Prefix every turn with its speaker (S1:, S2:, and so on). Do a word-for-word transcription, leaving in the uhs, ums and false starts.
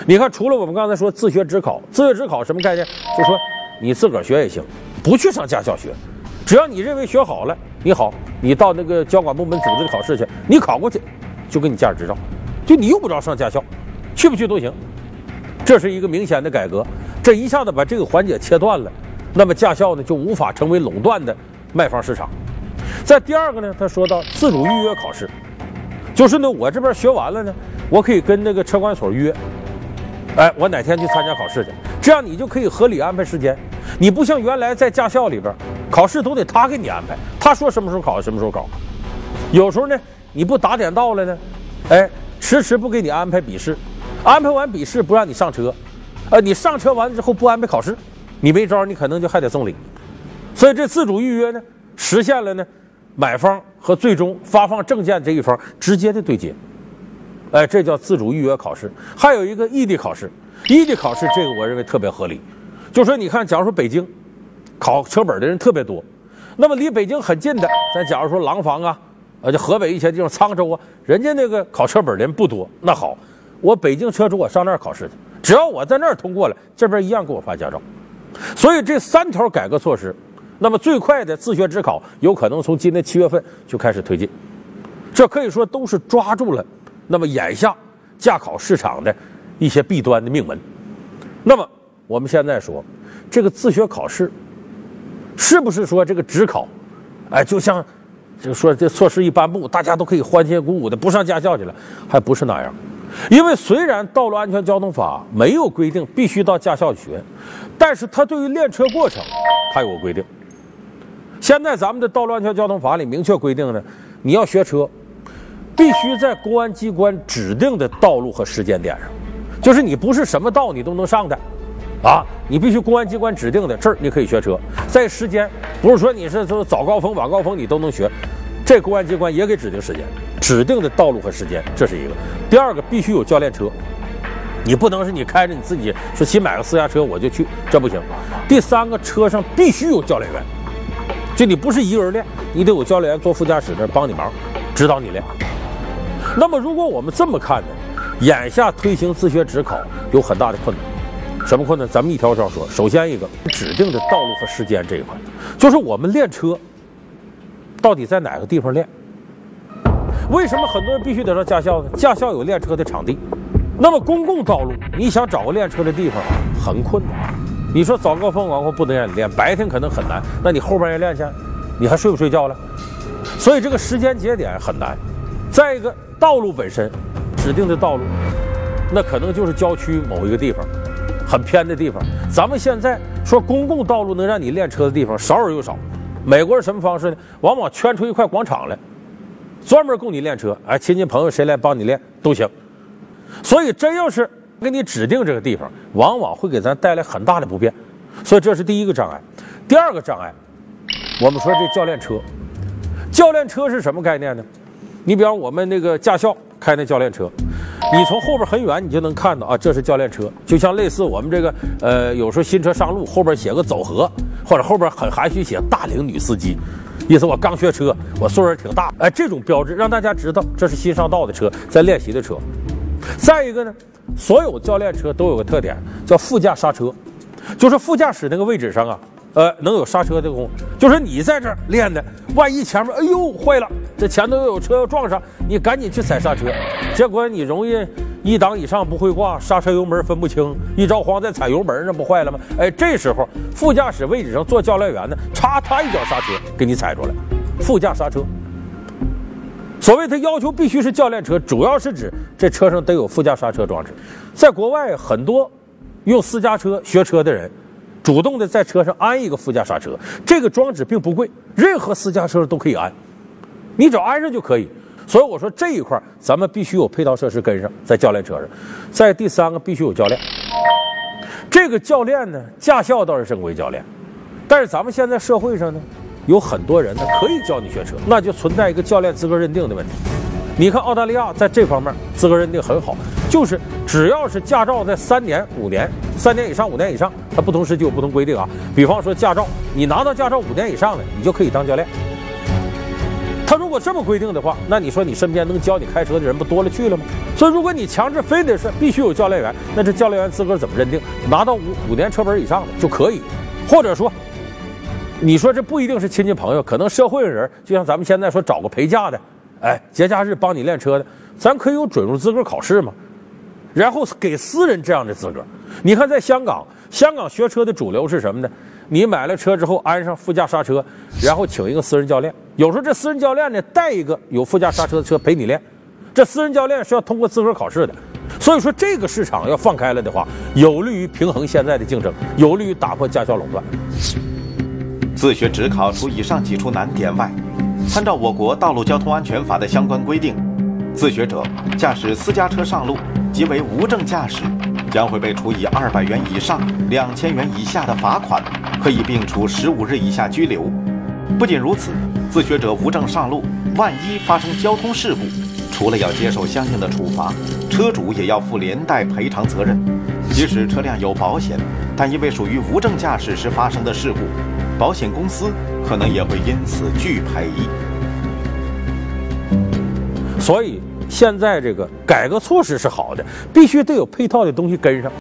S1: 你看，除了我们刚才说自学职考，自学职考什么概念？就说你自个儿学也行，不去上驾校学，只要你认为学好了，你好，你到那个交管部门组织的考试去，你考过去，就给你驾驶执照，就你用不着上驾校，去不去都行。这是一个明显的改革，这一下子把这个环节切断了，那么驾校呢就无法成为垄断的卖方市场。在第二个呢，他说到自主预约考试，就是呢我这边学完了呢，我可以跟那个车管所约。哎，我哪天去参加考试去？这样你就可以合理安排时间。你不像原来在驾校里边，考试都得他给你安排，他说什么时候考什么时候考。有时候呢，你不打点到了呢，哎，迟迟不给你安排笔试，安排完笔试不让你上车，呃，你上车完之后不安排考试，你没招，你可能就还得送礼。所以这自主预约呢，实现了呢，买方和最终发放证件这一方直接的对接。哎，这叫自主预约考试。还有一个异地考试，异地考试这个我认为特别合理。就说你看，假如说北京考车本的人特别多，那么离北京很近的，咱假如说廊坊啊，呃，就河北一些地方沧州啊，人家那个考车本的人不多，那好，我北京车主我上那儿考试去，只要我在那儿通过了，这边一样给我发驾照。所以这三条改革措施，那么最快的自学职考有可能从今年七月份就开始推进，这可以说都是抓住了那么眼下驾考市场的一些弊端的命门。那么我们现在说，这个自学考试是不是说这个职考，哎，就像就说这措施一颁布，大家都可以欢欣鼓舞的不上驾校去了？还不是那样。因为虽然《道路安全交通法》没有规定必须到驾校学，但是它对于练车过程它有个规定。现在咱们的《道路安全交通法》里明确规定呢，你要学车必须在公安机关指定的道路和时间点上，就是你不是什么道你都能上的，啊，你必须公安机关指定的这儿你可以学车。在时间不是说你是说早高峰晚高峰你都能学，这公安机关也给指定时间，指定的道路和时间，这是一个。第二个，必须有教练车，你不能是你开着你自己说新买个私家车我就去，这不行。第三个，车上必须有教练员，就你不是一个人练，你得有教练员坐副驾驶那儿帮你忙，指导你练。那么如果我们这么看呢，眼下推行自学职考有很大的困难。什么困难？咱们一条条说。首先一个，指定的道路和时间这一块，就是我们练车到底在哪个地方练？为什么很多人必须得上驾校呢？驾校有练车的场地，那么公共道路你想找个练车的地方很困难。你说早高峰晚高峰不能让你练，白天可能很难，那你后边也练去，你还睡不睡觉了？所以这个时间节点很难。再一个，道路本身指定的道路，那可能就是郊区某一个地方，很偏的地方。咱们现在说公共道路能让你练车的地方少而又少。美国是什么方式呢？往往圈出一块广场来，专门供你练车，哎，亲戚朋友谁来帮你练都行。所以真要是给你指定这个地方，往往会给咱带来很大的不便。所以这是第一个障碍。第二个障碍，我们说这教练车，教练车是什么概念呢？你比方我们那个驾校开那教练车，你从后边很远你就能看到啊，这是教练车。就像类似我们这个呃，有时候新车上路后边写个走合，或者后边很含蓄写大龄女司机，意思我刚学车，我岁数挺大，哎，这种标志让大家知道这是新上道的车，在练习的车。再一个呢，所有教练车都有个特点，叫副驾刹车，就是副驾驶那个位置上啊，呃，能有刹车的功能，就是你在这儿练的，万一前面哎呦坏了，这前头有车要撞上，你赶紧去踩刹车，结果你容易一档以上不会挂，刹车油门分不清，一着慌再踩油门，那不坏了吗？哎，这时候副驾驶位置上做教练员呢，嚓他一脚刹车给你踩出来，副驾刹车。所谓他要求必须是教练车，主要是指这车上得有副驾刹车装置。在国外很多用私家车学车的人主动的在车上安一个副驾刹车，这个装置并不贵，任何私家车都可以安，你只要安上就可以。所以我说这一块咱们必须有配套设施跟上，在教练车上。再第三个，必须有教练。这个教练呢，驾校倒是正规教练，但是咱们现在社会上呢，有很多人呢可以教你学车，那就存在一个教练资格认定的问题。你看澳大利亚在这方面资格认定很好，就是只要是驾照在三年、五年、三年以上、五年以上，它不同时期有不同规定啊。比方说驾照，你拿到驾照五年以上的，你就可以当教练。 他如果这么规定的话，那你说你身边能教你开车的人不多了去了吗？所以如果你强制非得是必须有教练员，那这教练员资格怎么认定？拿到五五年车本以上的就可以，或者说，你说这不一定是亲戚朋友，可能社会人，就像咱们现在说找个陪驾的，哎，节假日帮你练车的，咱可以有准入资格考试嘛，然后给私人这样的资格。你看在香港，香港学车的主流是什么呢？你买了车之后安上副驾刹车，然后请一个私人教练，有时候这私人教练呢带一个有副驾刹车的车陪你练，这私人教练是要通过资格考试的。所以说这个市场要放开了的话，有利于平衡现在的竞争，有利于打破驾校垄断。
S2: 自学职考除以上几处难点外，参照我国道路交通安全法的相关规定，自学者驾驶私家车上路即为无证驾驶，将会被处以二百元以上两千元以下的罚款，可以并处十五日以下拘留。不仅如此，自学者无证上路，万一发生交通事故，除了要接受相应的处罚，车主也要负连带赔偿责任。即使车辆有保险，但因为属于无证驾驶时发生的事故，保险公司可能也会因此拒赔。
S1: 所以现在这个改革措施是好的，必须得有配套的东西跟上。